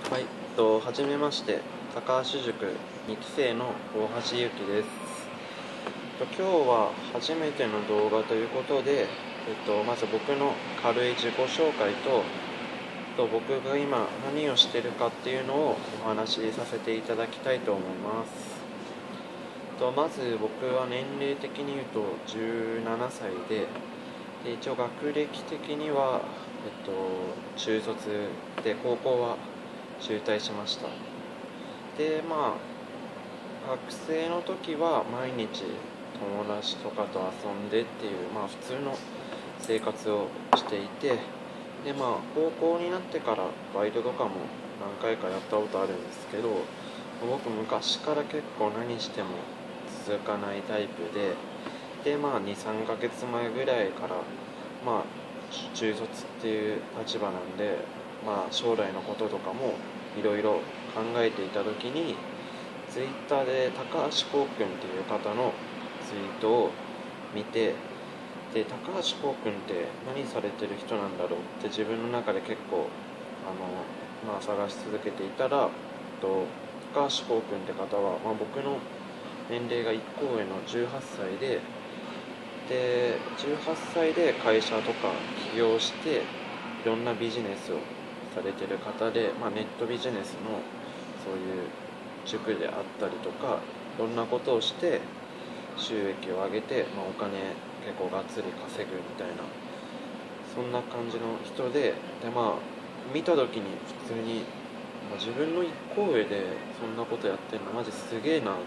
はい、はじめまして、高橋塾2期生の大橋ゆきです。今日は初めての動画ということで、まず僕の軽い自己紹介と僕が今何をしてるかっていうのをお話しさせていただきたいと思います。まず僕は年齢的に言うと17歳で、一応学歴的には、中卒で高校は中退しました。で学生の時は毎日友達とかと遊んでっていう、普通の生活をしていて、で高校になってからバイトとかも何回かやったことあるんですけど、僕昔から結構何しても続かないタイプで23ヶ月前ぐらいから中卒っていう立場なんで、将来のこととかもいろいろ考えていた時に、ツイッターで高橋こうくんっていう方のツイートを見て、で高橋こうくんって何されてる人なんだろうって自分の中で結構探し続けていたら、高橋こうくんって方は、僕の年齢が1個上の18歳で18歳で会社とか起業していろんなビジネスをされてる方で、ネットビジネスのそういう塾であったりとか、いろんなことをして収益を上げて、お金結構がっつり稼ぐみたいな、そんな感じの人で、見た時に普通に、自分の1個上でそんなことやってるのマジすげえなと思って、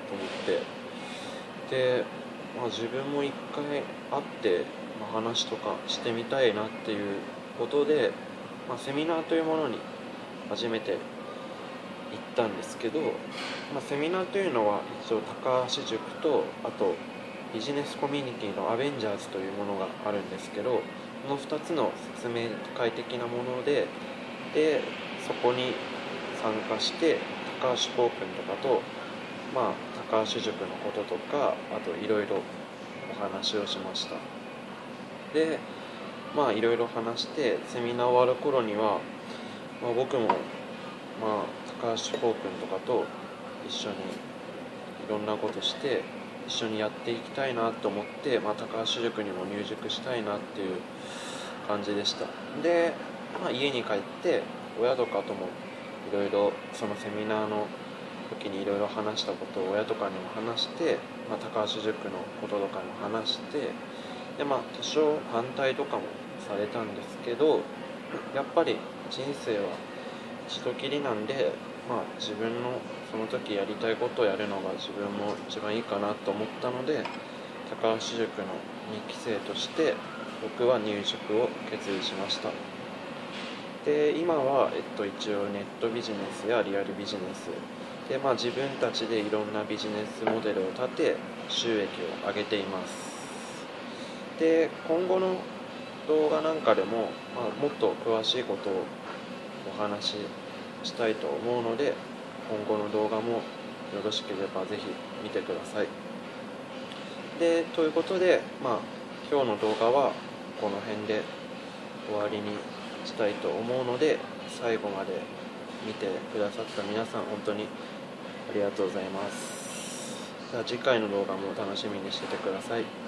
で、自分も一回会って、話とかしてみたいなっていうことで、セミナーというものに初めて行ったんですけど、セミナーというのは一応高橋塾と、あとビジネスコミュニティのアベンジャーズというものがあるんですけど、この2つの説明会的なもので、そこに参加して高橋こうくんとかと、高橋塾のこととか、あといろいろお話をしました。でいろいろ話して、セミナー終わる頃には、僕も高橋こうくんとかと一緒にいろんなことして一緒にやっていきたいなと思って、高橋塾にも入塾したいなっていう感じでした。で、家に帰って親とかともいろいろそのセミナーの時にいろいろ話したことを親とかにも話して、高橋塾のこととかも話して、で多少反対とかもされたんですけど、やっぱり人生は一度きりなんで、自分のその時やりたいことをやるのが自分も一番いいかなと思ったので、高橋塾の2期生として僕は入塾を決意しました。で今は、一応ネットビジネスやリアルビジネスで、自分たちでいろんなビジネスモデルを立て収益を上げています。で今後の動画なんかでも、もっと詳しいことをお話ししたいと思うので、今後の動画もよろしければぜひ見てください。でということで、今日の動画はこの辺で終わりにしたいと思うので、最後まで見てくださった皆さん本当にありがとうございます。じゃあ次回の動画も楽しみにしててください。